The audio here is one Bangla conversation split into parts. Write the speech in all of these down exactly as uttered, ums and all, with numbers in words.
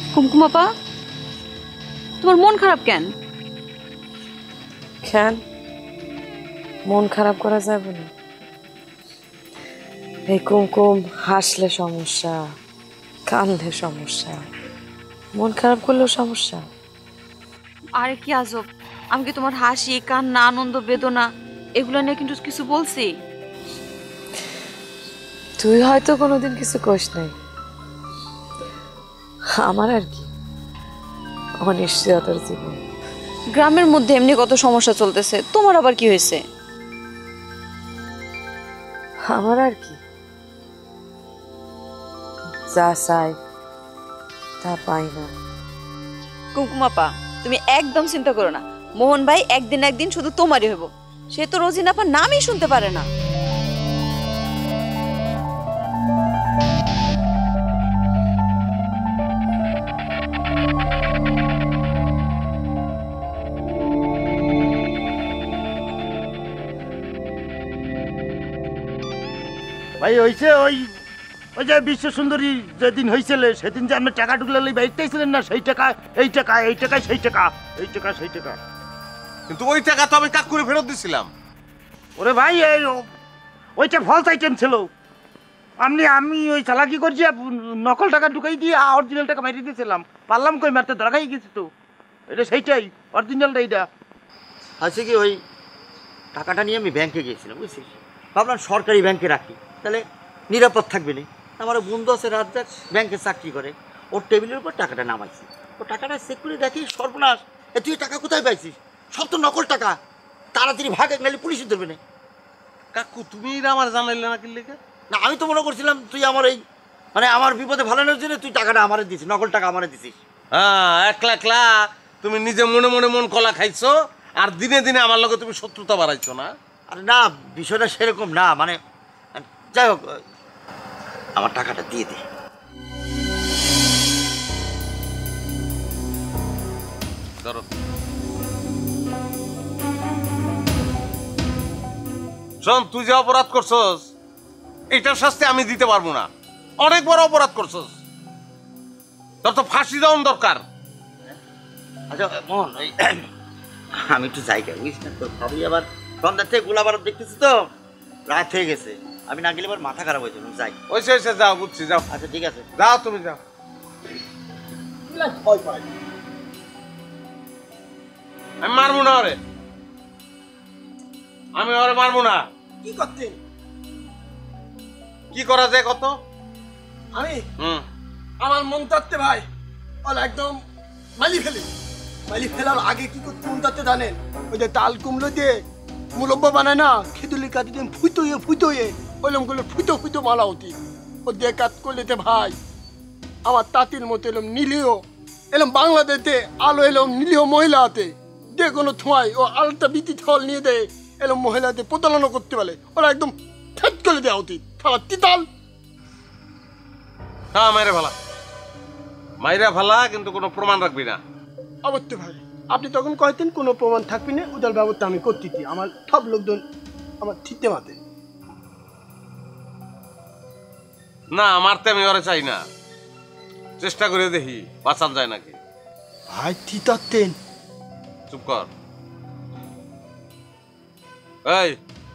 কুমকুম আপা, তোমার মন খারাপ কেন? কেন মন খারাপ করা যাবে না? এই কুমকুম হাসলে সমস্যা, কাঁদলে সমস্যা, মন খারাপ করলেও সমস্যা। আরে কি আজব, আমি কি তোমার হাসি কান্না আনন্দ বেদনা এগুলো নিয়ে কিন্তু কিছু বলছি? তুই হয়তো কোনোদিন কিছু কইস নাই, আমার আর কি, আমার নিশ্চয়তার জীবন। গ্রামের মধ্যে এমনি কত সমস্যা চলতেছে, তোমার আবার কি হয়েছে? আমার আর কি, যা চাই তা পাই না। কুমকুম আপা, তুমি একদম চিন্তা করো না, মোহন ভাই একদিন একদিন শুধু তোমারই হইব। সে তো রোজিনা আপার নামই শুনতে পারে না। ভাই হয়েছে ওই ওই যে বিশ্ব সুন্দরী যেদিন হয়েছিল সেদিন যে আপনি টাকা ঢুকলে বাইকটাইছিলেন না, সেই টাকা এই টাকা এই টাকা সেই টাকা এই টাকা সেই টাকা। কিন্তু ওই টাকা তো আমি কাকুরে ফেরত দিছিলাম। ওরে ভাই এই ওইটা ফলস আইটেম ছিল। আপনি আমি ওই চালাকি করছি নকল টাকা ঢুকাই দিয়ে অরিজিনাল টাকা মারিয়ে দিয়েছিলাম। পারলাম কই মারতে দরকারই গেছি তো, এটা সেইটাই অরিজিনালটা এইটা। আছে কি ওই টাকাটা নিয়ে আমি ব্যাংকে গিয়েছিলাম, বুঝছিস? ভাবলাম সরকারি ব্যাংকে রাখি, তাহলে নিরাপদ থাকবে না। আমার বন্ধু আছে রাত রাত ব্যাংকে চাকরি করে, ওর টেবিলের উপর টাকাটা নামাইছি। ও টাকাটা চেক করে দেখি সর্বনাশ, এ তুই টাকা কোথায় পাইছিস? সব তো নকল টাকা, তাড়াতাড়ি ভাগে নাহলে পুলিশে ধরবে না। কাকু তুমি আমার জানাইলে না কি লেগে? না আমি তো মনে করছিলাম তুই আমার এই মানে আমার বিপদে ভালোনোর জন্য তুই টাকাটা আমারে দিছিস, নকল টাকা আমারে দিছিস। হ্যাঁ, একলা একলা তুমি নিজে মনে মনে মন কলা খাইছো, আর দিনে দিনে আমার লগে তুমি শত্রুতা বাড়াইছো না? আরে না, বিষয়টা সেরকম না, মানে যাই হোক আমার টাকাটা দিয়ে দে। ধরো। শোন, তুই যে অপরাধ করছস এইটার শাস্তি আমি দিতে পারবো না। অনেক বড় অপরাধ করছস, তোর তো ফাঁসি দেওয়ার দরকার। আচ্ছা মোহন, ওই আমি একটু জায়গা বুঝিস না, তোর ভাবি আবার সন্ধ্যার থেকে গোলা বারত দেখতেছি তো, রাত হয়ে গেছে, আমি না গেলে এবার মাথা খারাপ হয়েছে, যাই। ওইসে ওইসে যাও, বুঝছি, যাও। আচ্ছা ঠিক আছে, যাও তুমি যাও। আমি মারবো না ওরে, আমি ওরে মারবো না। কি করতেন? কি করা যায় কত? আমি হুম আমার মন তাত্তে ভাই ওরা একদম মালি ফেলে মালি ফেলার আগে কি করতে মন তাত্তে জানেন? ওই যে তাল কুমড়ো দিয়ে মুরব্বা বানায় না, খেতুলি কাটি দিয়ে ফুটো হয়ে ফুটো হয়ে ওইরকম করলে ফুটো ফুটো মালা হতি। ও দিয়ে কাজ করলে ভাই আমার তাঁতির মতো এলাম নীলিও এলাম বাংলাদেশে আলো এলাম নীলিও মহিলা হাতে যে কোনো থোঁয়াই ও আলোটা বিতি থল নিয়ে দেয় এলাম মহিলাদের প্রতারণা করতে পারে, ওরা একদম ঠেট করে দেওয়া উচিত। ফালা তিতাল হ্যাঁ, মাইরে ভালা মাইরা ভালা, কিন্তু কোনো প্রমাণ রাখবি না। অবশ্য ভাই আপনি তখন কয়েতেন কোনো প্রমাণ থাকবি না, উদার ব্যবস্থা আমি করতেছি। আমার সব লোকজন আমার ঠিকতে মাতে না, মারতে আমি ওরে চাই না, চেষ্টা করে দেখি বাঁচান যায় নাকি। ভাই তিতাতেন। চুপ কর। এই,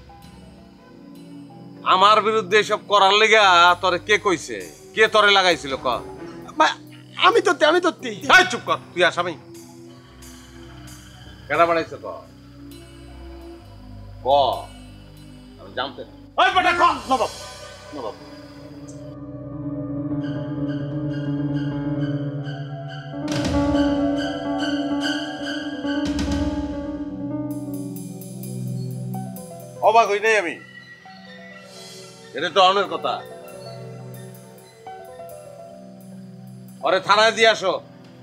আমার বিরুদ্ধে এসব করার লেগা তোরে কে কইছে? কে তোরে লাগাইছিল ক? ভাই আমি তো আমি তো এই চুপ কর, তুই আসামি। কেডা বানাইছে ক? ক আমি জানতে। ওই বেটা ক নবাব নবাব অবাক হই নাই আমি, এটা তো অনেক কথা। ওরে থানায় দিয়ে আসো,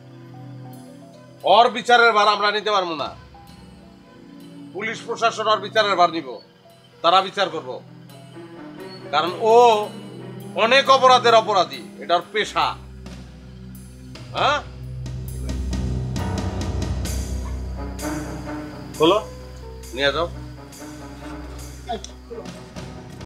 ওর বিচারের ভার আমরা নিতে পারবো না। পুলিশ প্রশাসন ওর বিচারের ভার নিব, তারা বিচার করব, কারণ ও অনেক অপরাধের অপরাধী, এটা ওর পেশা। হ্যাঁ, বলো, নিয়ে যাও।